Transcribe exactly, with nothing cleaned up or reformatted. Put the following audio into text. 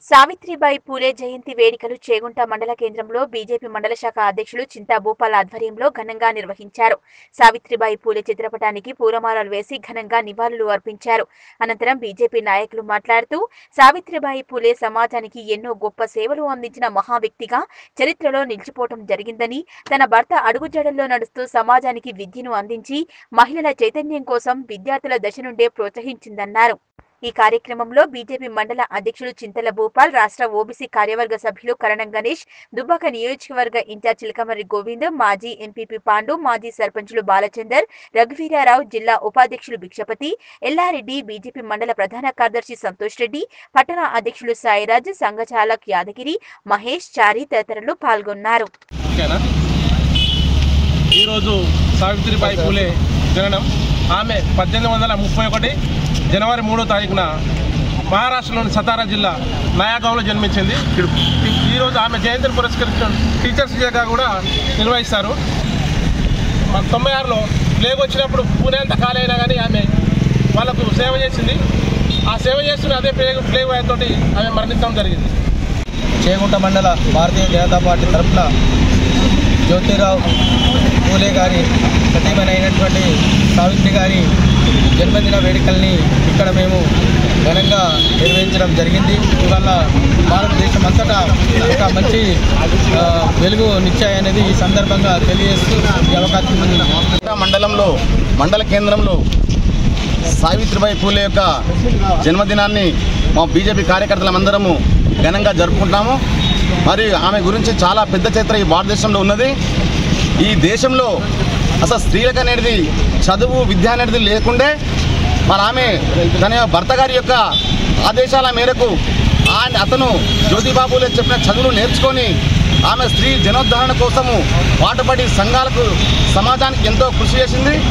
సావిత్రిబాయి పూలే జయంతి వేడుకలు చేగుంట మండల కేంద్రంలో బీజేపీ మండల శాఖ అధ్యక్షులు చింతా భూపాల్ ఆధ్వర్యంలో ఘనంగా నిర్వహించారు. సావిత్రిబాయి పూలే చిత్రపటానికి పూలమాలలు వేసి ఘనంగా నివాళులు అర్పించారు. అనంతరం బీజేపీ నాయకులు మాట్లాడుతూ సావిత్రిబాయి పూలే సమాజానికి ఎన్నో గొప్ప సేవలు అందించిన మహా వ్యక్తిగా చరిత్రలో నిలిచిపోవడం జరిగిందని, తన భర్త అడుగుజాడల్లో నడుస్తూ సమాజానికి విద్యను అందించి మహిళల చైతన్యం కోసం విద్యార్థుల దశ నుండే ప్రోత్సహించిందన్నారు. ఈ కార్యక్రమంలో బీజేపీ మండల అధ్యక్షులు చింతల భూపాల్, రాష్ట్ర ఓబీసీ కార్యవర్గ సభ్యులు కరణం గణేష్, దుబ్బాక నియోజకవర్గ ఇన్ఛార్జ్ చిలకమర్రి గోవింద్, మాజీ ఎంపీపీ పాండు, మాజీ సర్పంచులు బాలచందర్, రఘువీరారావు, జిల్లా ఉపాధ్యక్షులు భిక్షపతి, ఎల్లారెడ్డి, బీజేపీ మండల ప్రధాన కార్యదర్శి సంతోష్ రెడ్డి, పట్టణ అధ్యక్షులు సాయిరాజ్, సంఘచాలక్ యాదగిరి, మహేష్, చారి తదితరులు పాల్గొన్నారు. ఈరోజు సావిత్రిబాయి పూలే జననం. ఆమె పద్దెనిమిది వందల ముప్పై ఒకటి జనవరి మూడో తారీఖున మహారాష్ట్రలోని సతారా జిల్లా నయాగాంలో జన్మించింది. ఈరోజు ఆమె జయంతిని పురస్కరించిన టీచర్స్ డేగా కూడా నిర్వహిస్తారు. మన తొంభై ఆరులో ప్లేగ్ వచ్చినప్పుడు పూణే అంతా ఖాళీ అయినా కానీ ఆమె వాళ్ళకు సేవ చేసింది. ఆ సేవ చేస్తున్న అదే ప్లేగ్ ప్లేగ్ తోటి ఆమె మరణించడం జరిగింది. చేగుంట మండల భారతీయ జనతా పార్టీ తరఫున జ్యోతిరావు పూలే గారి సతీమణి అయినటువంటి సావిత్రి గారి జన్మదిన వేడుకల్ని ఇక్కడ మేము ఘనంగా నిర్వహించడం జరిగింది. ఇవాళ భారతదేశం అంతటా ఒక మంచి వెలుగు నిశ్చయనేది ఈ సందర్భంగా తెలియజేస్తూ ఈ అవకాశం ఉంది. మండలంలో మండల కేంద్రంలో సావిత్రిబాయి పూలే యొక్క జన్మదినాన్ని మా బీజేపీ కార్యకర్తలందరము ఘనంగా జరుపుకుంటాము. మరి ఆమె గురించి చాలా పెద్ద చరిత్ర ఈ భారతదేశంలో ఉన్నది. ఈ దేశంలో అసలు స్త్రీలకు అనేది చదువు విద్య అనేది లేకుండే మరి ఆమె తన భర్త గారి యొక్క ఆదేశాల మేరకు అతను జ్యోతిబాబులే చెప్పిన చదువును నేర్చుకొని ఆమె స్త్రీ జనోద్ధరణ కోసము పాటుపడి సంఘాలకు సమాజానికి ఎంతో కృషి చేసింది.